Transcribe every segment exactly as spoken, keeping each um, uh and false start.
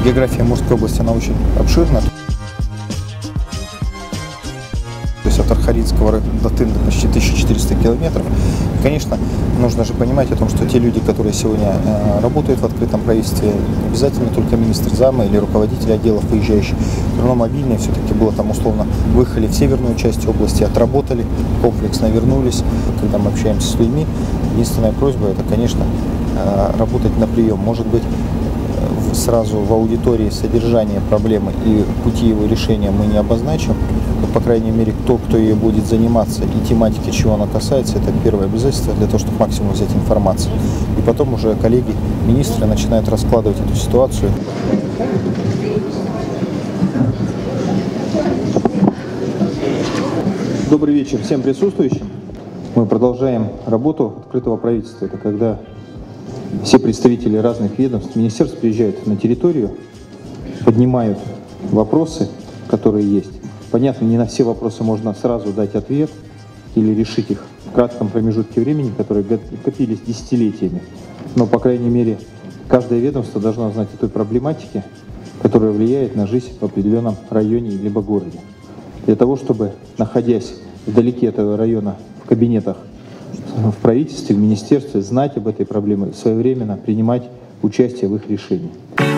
География Амурской области, она очень обширна. То есть от Архаринского района до Тынды почти тысяча четыреста километров. И, конечно, нужно же понимать о том, что те люди, которые сегодня э, работают в открытом правительстве, не обязательно только министр зама или руководитель отделов выезжающих, все равно мобильные все-таки было там условно, выехали в северную часть области, отработали, комплексно вернулись. Когда мы общаемся с людьми, единственная просьба это, конечно, э, работать на прием. Может быть, сразу в аудитории содержание проблемы и пути его решения мы не обозначим, но, по крайней мере, кто, кто ее будет заниматься и тематики, чего она касается, это первое обязательство для того, чтобы максимум взять информацию. И потом уже коллеги, министры начинают раскладывать эту ситуацию. Добрый вечер всем присутствующим. Мы продолжаем работу открытого правительства. Это когда все представители разных ведомств, министерств приезжают на территорию, поднимают вопросы, которые есть. Понятно, не на все вопросы можно сразу дать ответ или решить их в кратком промежутке времени, которые копились десятилетиями. Но, по крайней мере, каждое ведомство должно знать о той проблематике, которая влияет на жизнь в определенном районе либо городе. Для того, чтобы, находясь вдалеке от этого района, в кабинетах, в правительстве, в министерстве, знать об этой проблеме, своевременно принимать участие в их решении.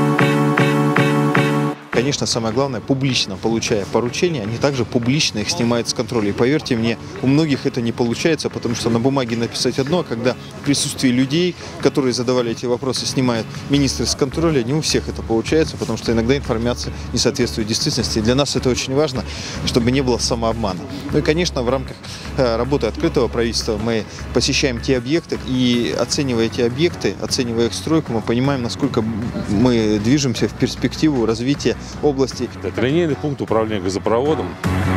Конечно, самое главное, публично получая поручения, они также публично их снимают с контроля. И поверьте мне, у многих это не получается, потому что на бумаге написать одно, а когда в присутствии людей, которые задавали эти вопросы, снимают министры с контроля, не у всех это получается, потому что иногда информация не соответствует действительности. И для нас это очень важно, чтобы не было самообмана. Ну и, конечно, в рамках работы открытого правительства мы посещаем те объекты и, оценивая эти объекты, оценивая их стройку, мы понимаем, насколько мы движемся в перспективу развития области. Это линейный пункт управления газопроводом.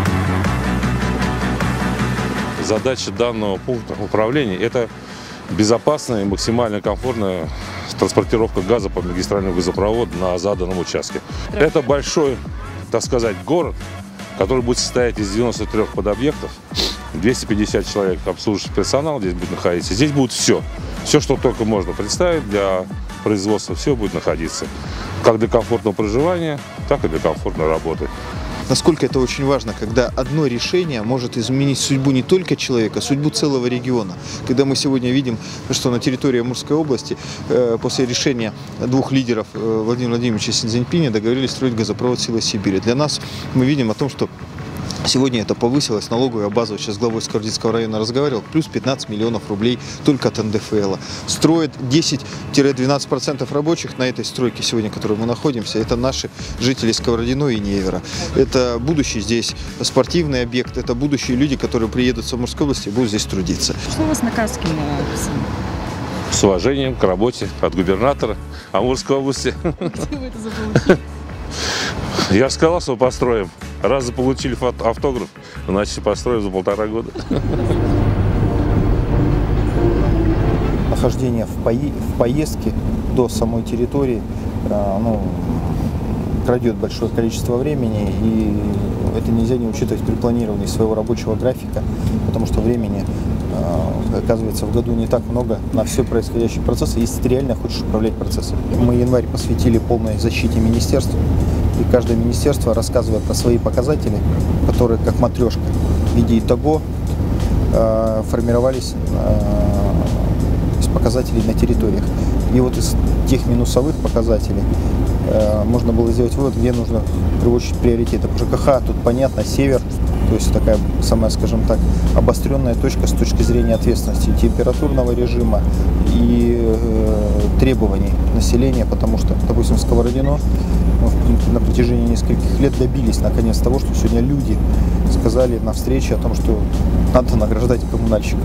Задача данного пункта управления – это безопасная и максимально комфортная транспортировка газа по магистральному газопроводу на заданном участке. Это большой, так сказать, город, который будет состоять из девяноста трёх подобъектов. двести пятьдесят человек обслуживающий персонал здесь будет находиться. Здесь будет все. Все, что только можно представить для производства, все будет находиться. Как для комфортного проживания, так и для комфортной работы. Насколько это очень важно, когда одно решение может изменить судьбу не только человека, а судьбу целого региона. Когда мы сегодня видим, что на территории Амурской области э, после решения двух лидеров э, Владимира Владимировича Си Цзиньпиня договорились строить газопровод «Сила Сибири». Для нас мы видим о том, что сегодня это повысилось, налоговая база, сейчас с главой Сковородинского района разговаривал, плюс пятнадцать миллионов рублей только от эн дэ эф эла. Строят десять-двенадцать процентов рабочих на этой стройке сегодня, в которой мы находимся, это наши жители Сковородино и Невера. Это будущий здесь спортивный объект, это будущие люди, которые приедут с Амурской области и будут здесь трудиться. Что у вас на Каске написано? С уважением к работе от губернатора Амурской области. Где вы это заполучили? Я же сказал, что построим. Раз заполучили автограф, значит построим за полтора года. Нахождение в, пое в поездке до самой территории ну, крадет большое количество времени, и это нельзя не учитывать при планировании своего рабочего графика, потому что времени, оказывается, в году не так много на все происходящие процессы, если ты реально хочешь управлять процессом. Мы январь посвятили полной защите министерств. И каждое министерство рассказывает про свои показатели, которые как матрешка в виде итого э, формировались э, из показателей на территориях. И вот из тех минусовых показателей э, можно было сделать вывод, где нужно в первую очередь приоритеты. ЖКХ тут понятно, север, то есть такая самая, скажем так, обостренная точка с точки зрения ответственности температурного режима и э, требований населения, потому что, допустим, в Сковородино на протяжении нескольких лет добились наконец того, что сегодня люди сказали на встрече о том, что надо награждать коммунальщиков.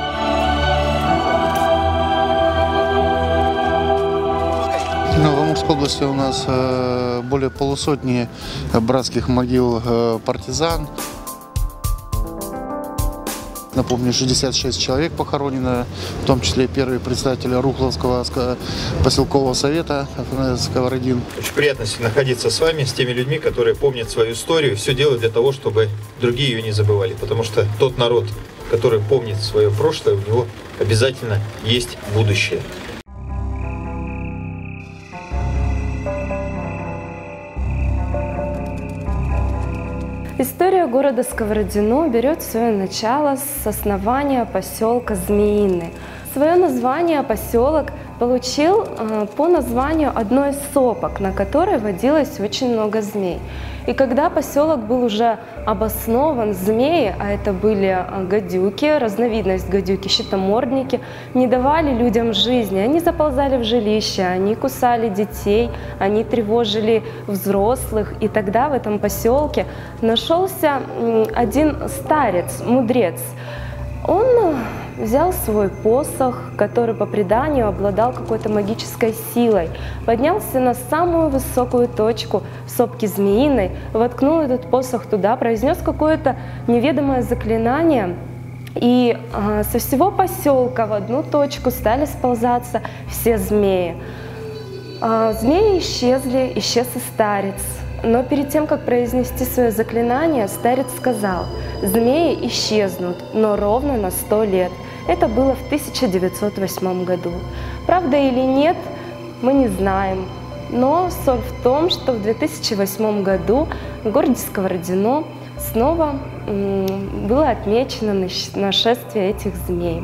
Ну, в Амурской области у нас э, более полусотни братских могил э, партизан. Напомню, шестьдесят шесть человек похоронено, в том числе первые представители Рухловского поселкового совета Сковородин. Очень приятно находиться с вами, с теми людьми, которые помнят свою историю, все делают для того, чтобы другие ее не забывали. Потому что тот народ, который помнит свое прошлое, у него обязательно есть будущее. История города Сковородино берет свое начало с основания поселка Змеиный. Свое название поселок получил э, по названию одной из сопок, на которой водилось очень много змей. И когда поселок был уже обоснован, змеи, а это были гадюки, разновидность гадюки, щитомордники, не давали людям жизни. Они заползали в жилища, они кусали детей, они тревожили взрослых. И тогда в этом поселке нашелся один старец, мудрец. Он взял свой посох, который по преданию обладал какой-то магической силой, поднялся на самую высокую точку в сопке Змеиной, воткнул этот посох туда, произнес какое-то неведомое заклинание, и э, со всего поселка в одну точку стали сползаться все змеи. Э, змеи исчезли, исчез и старец. Но перед тем, как произнести свое заклинание, старец сказал: «Змеи исчезнут, но ровно на сто лет». Это было в тысяча девятьсот восьмом году. Правда или нет, мы не знаем. Но соль в том, что в две тысячи восьмом году в городе Сковородино снова было отмечено нашествие этих змей.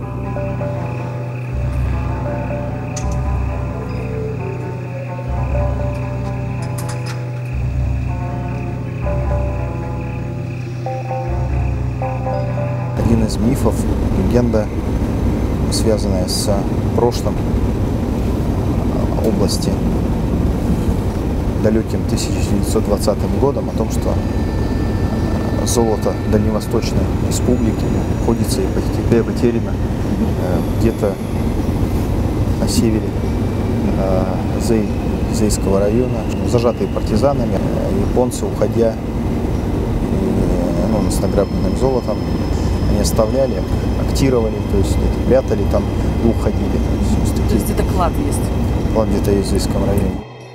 Один из мифов, легенда, связанная с прошлым области, далеким тысяча девятьсот двадцатым годом, о том, что золото Дальневосточной республики находится и потеряно где-то на севере Зей, Зейского района, зажатые партизанами. Японцы, уходя ну, с награбленным золотом, они оставляли, актировали, то есть это, прятали там и уходили. То есть, то есть это клад есть? Клад где-то есть в Зейском районе.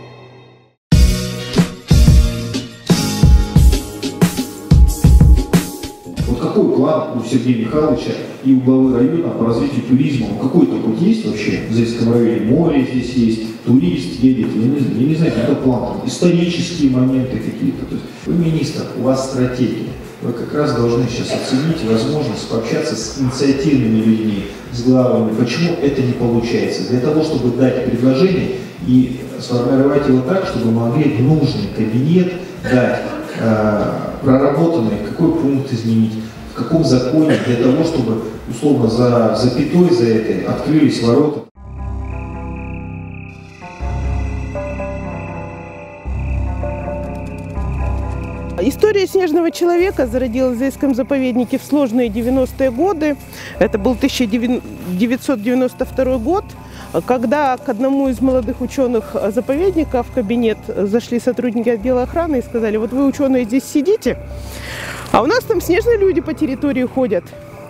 Вот какой план у Сергея Михайловича и у главы района по развитию туризма? Какой-то хоть есть вообще в Зейском районе? Море здесь есть, турист едет, я не знаю, я не знаю, какой план, там, исторические моменты какие-то. То есть вы министр, у вас стратегия. Вы как раз должны сейчас оценить возможность пообщаться с инициативными людьми, с главами, почему это не получается. Для того, чтобы дать предложение и сформировать его так, чтобы могли нужный кабинет дать, э, проработанный, какой пункт изменить, в каком законе, для того, чтобы условно за запятой за этой открылись ворота. История «Снежного человека» зародилась в Зейском заповеднике в сложные девяностые годы. Это был тысяча девятьсот девяносто второй год, когда к одному из молодых ученых заповедника в кабинет зашли сотрудники отдела охраны и сказали: вот вы, ученые, здесь сидите, а у нас там снежные люди по территории ходят.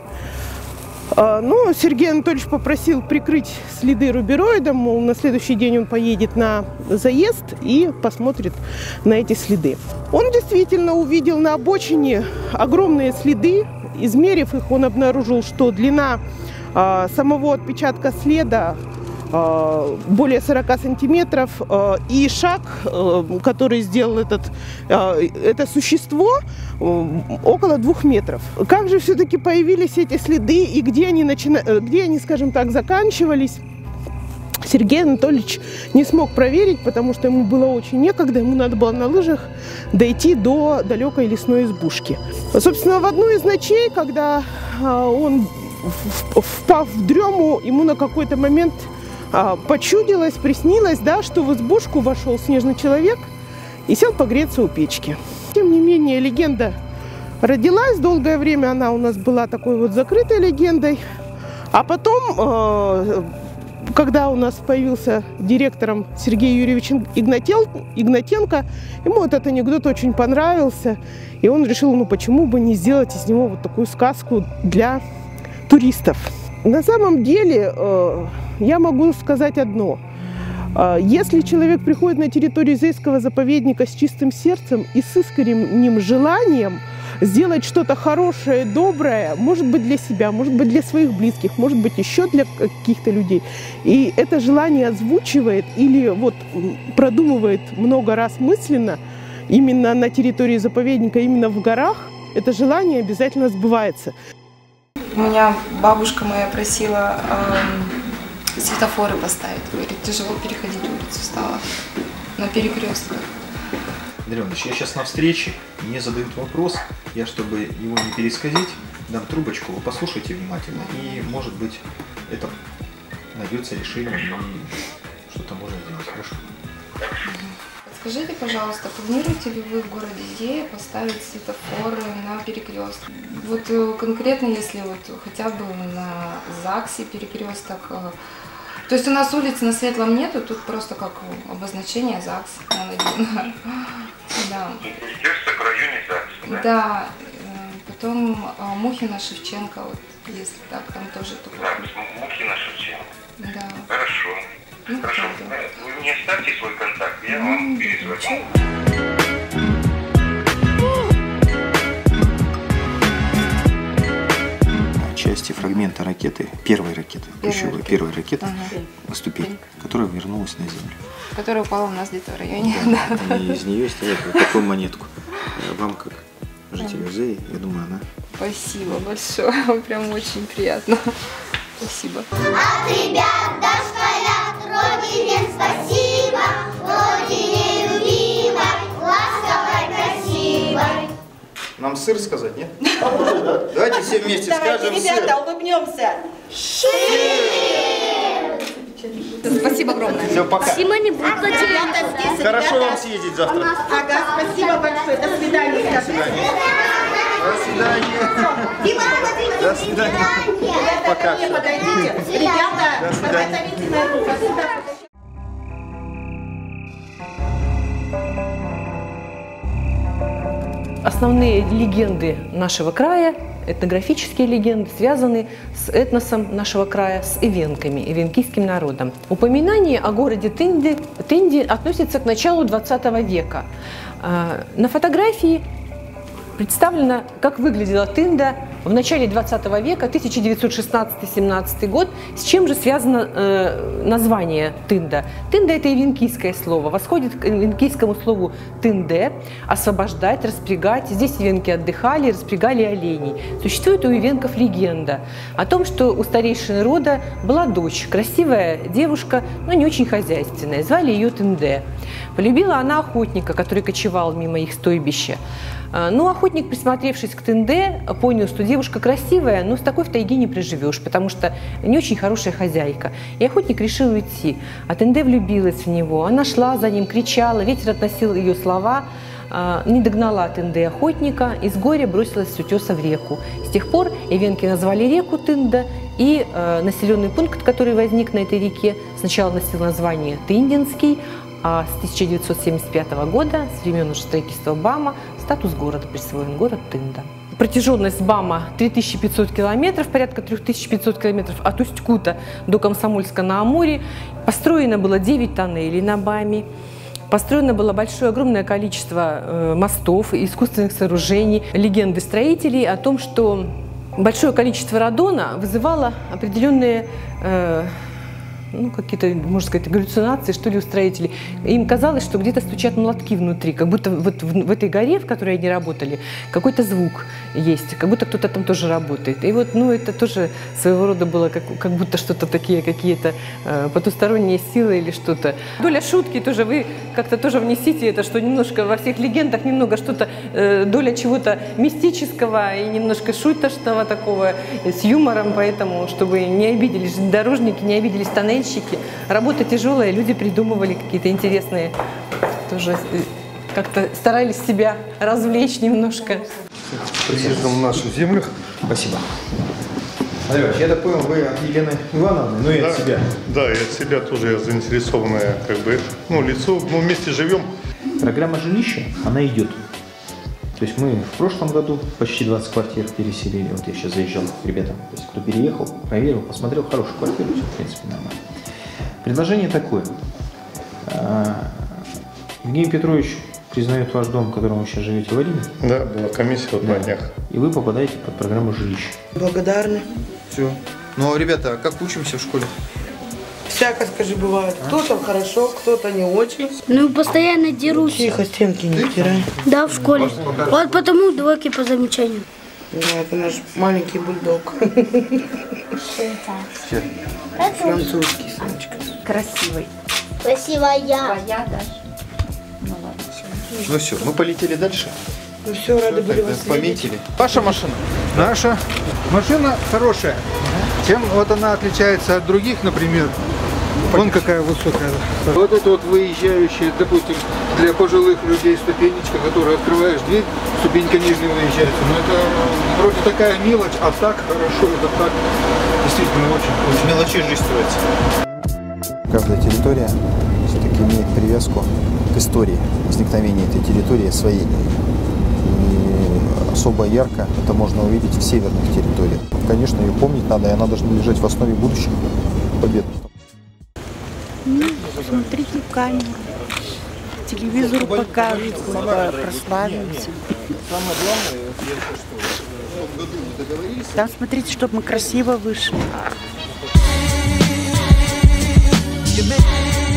Ну, Сергей Анатольевич попросил прикрыть следы рубероидом, мол, на следующий день он поедет на заезд и посмотрит на эти следы. Он действительно увидел на обочине огромные следы. Измерив их, он обнаружил, что длина а, самого отпечатка следа а, более сорока сантиметров, а, и шаг, а, который сделал этот, а, это существо, около двух метров. Как же все-таки появились эти следы и где они, начина... где они, скажем так, заканчивались, Сергей Анатольевич не смог проверить, потому что ему было очень некогда, ему надо было на лыжах дойти до далекой лесной избушки. Собственно, в одну из ночей, когда он, впав в дрему, ему на какой-то момент почудилось, приснилось, да, что в избушку вошел снежный человек и сел погреться у печки. Тем не менее, легенда родилась. Долгое время она у нас была такой вот закрытой легендой. А потом, когда у нас появился директором Сергей Юрьевич Игнатенко, ему этот анекдот очень понравился. И он решил, ну почему бы не сделать из него вот такую сказку для туристов. На самом деле, я могу сказать одно. Если человек приходит на территорию Зейского заповедника с чистым сердцем и с искренним желанием сделать что-то хорошее, доброе, может быть для себя, может быть для своих близких, может быть еще для каких-то людей, и это желание озвучивает или вот продумывает много раз мысленно именно на территории заповедника, именно в горах, это желание обязательно сбывается. У меня бабушка моя просила э, светофоры поставить. Говорит, тяжело переходить улицу стало на перекрестках. Андрей Иванович, я сейчас на встрече, мне задают вопрос, я, чтобы его не пересказать, дам трубочку, вы послушайте внимательно, и, может быть, это найдется решение, и что-то можно сделать. Хорошо? Скажите, пожалуйста, планируете ли вы в городе Дея поставить светофоры на перекресток? Вот конкретно, если вот хотя бы на ЗАГСе перекресток. То есть у нас улицы на Светлом нету, тут просто как обозначение ЗАГС. Да. Перекресток в районе ЗАГСа, да? Да. Потом Мухина, Шевченко, вот, если так, там тоже тут. ЗАГС, Мухина, Шевченко. Да. Хорошо. Ну, Хорошо. правда. Вы мне оставьте свой контакт, я вам перезвоню. Части фрагмента ракеты, первой ракеты, ключевой ракеты. первой ракеты, Ага. ступень, которая вернулась на Землю. Которая упала у нас где-то в районе. Да, и из нее сделали вот такую монетку. Вам, как жителю Зеи, я думаю, она... Спасибо большое, прям очень приятно. Спасибо. От ребят дошколят родине спасибо, родине любимой, ласковой, красивой. Нам сыр сказать, нет? Давайте все вместе Давайте, скажем ребята, сыр. улыбнемся. Спасибо огромное. Все, пока. Спасибо, не буду Ребята здесь, Хорошо ребята. вам съездить завтра. Ага, спасибо большое. До свидания. До свидания. До свидания. Дима, подойдите. До свидания. Ребята, Пока. ко мне подойдите. Ребята, До свидания. подготовительная группа. Сюда. Основные легенды нашего края, этнографические легенды, связаны с этносом нашего края, с эвенками, эвенкийским народом. Упоминание о городе Тынде, Тынде относится к началу двадцатого века. На фотографии представлено, как выглядела Тында в начале двадцатого века, тысяча девятьсот шестнадцатый — семнадцатый год. С чем же связано э, название Тында? Тында – это эвенкийское слово, восходит к эвенкийскому слову «тынде» – освобождать, распрягать. Здесь эвенки отдыхали, распрягали оленей. Существует у эвенков легенда о том, что у старейшины рода была дочь, красивая девушка, но не очень хозяйственная. Звали ее Тынде. Полюбила она охотника, который кочевал мимо их стойбища. Но охотник, присмотревшись к Тынде, понял, что девушка красивая, но с такой в тайге не приживешь, потому что не очень хорошая хозяйка. И охотник решил уйти. А Тынде влюбилась в него. Она шла за ним, кричала, ветер относил ее слова. Не догнала Тынде охотника и с горя бросилась с утеса в реку. С тех пор эвенки назвали реку Тында, и населенный пункт, который возник на этой реке, сначала носил название Тындинский, а с тысяча девятьсот семьдесят пятого года, с времен уже строительства БАМа, статус города присвоен, город Тында. Протяженность БАМа три тысячи пятьсот километров, порядка три тысячи пятьсот километров от Усть-Кута до Комсомольска-на-Амуре. Построено было девять тоннелей на БАМе. Построено было большое, огромное количество мостов и искусственных сооружений. Легенды строителей о том, что большое количество радона вызывало определенные э, ну, какие-то, можно сказать, галлюцинации, что ли, у строителей. Им казалось, что где-то стучат молотки внутри, как будто вот в, в этой горе, в которой они работали, какой-то звук есть, как будто кто-то там тоже работает. И вот, ну, это тоже своего рода было как, как будто что-то такие, какие-то э, потусторонние силы или что-то. Доля шутки тоже, вы как-то тоже внесите это, что немножко во всех легендах немного что-то, э, доля чего-то мистического и немножко шуточного такого, э, с юмором, поэтому, чтобы не обиделись дорожники, не обиделись тоннельщики. Работа тяжелая, люди придумывали какие-то интересные, тоже как-то старались себя развлечь немножко. Приездом в нашу землю. Спасибо. Алёш, я так понял, вы от Елены Ивановны, ну и да, от себя. Да, и от себя тоже я заинтересованное, как бы, ну, лицо, мы вместе живем. Программа жилища, она идет. То есть мы в прошлом году почти двадцать квартир переселили. Вот я сейчас заезжал к ребятам. То есть кто переехал, проверил, посмотрел, хорошую квартиру, все, в принципе, нормально. Предложение такое. Евгений Петрович признает ваш дом, в котором вы сейчас живете, в Вадиме. Да, была комиссия вот да. на днях. И вы попадаете под программу жилища. Благодарны. Все. Ну, ребята, а как учимся в школе? Все всяко, скажи, бывает. Кто-то хорошо, кто-то не очень. Ну, постоянно дерутся. Тихо, стенки не втирай. Да, в школе. Вот потому двойки по замечанию. Да, это наш маленький бульдог. Французский, Санечка. Красивый. Красивая. Твоя, Даша. Ну ладно, все. Ну все, мы полетели дальше. Ну все, рады были вас Пометили. Ваша машина? Наша машина хорошая. Чем вот она отличается от других, например, вон какая высокая. Вот это вот выезжающая, допустим, для пожилых людей ступенечка, которую открываешь дверь, ступенька нижняя выезжается. Но это вроде такая мелочь, а так хорошо, это так действительно очень, очень мелочей жизнь строится. Каждая территория все-таки имеет привязку к истории возникновения этой территории своей. И особо ярко это можно увидеть в северных территориях. Конечно, ее помнить надо, и она должна лежать в основе будущих побед. Ну, смотрите в камеру. Телевизор покажут, прославимся. Самое главное, что в году мы договорились. Там смотрите, чтобы мы красиво вышли. You make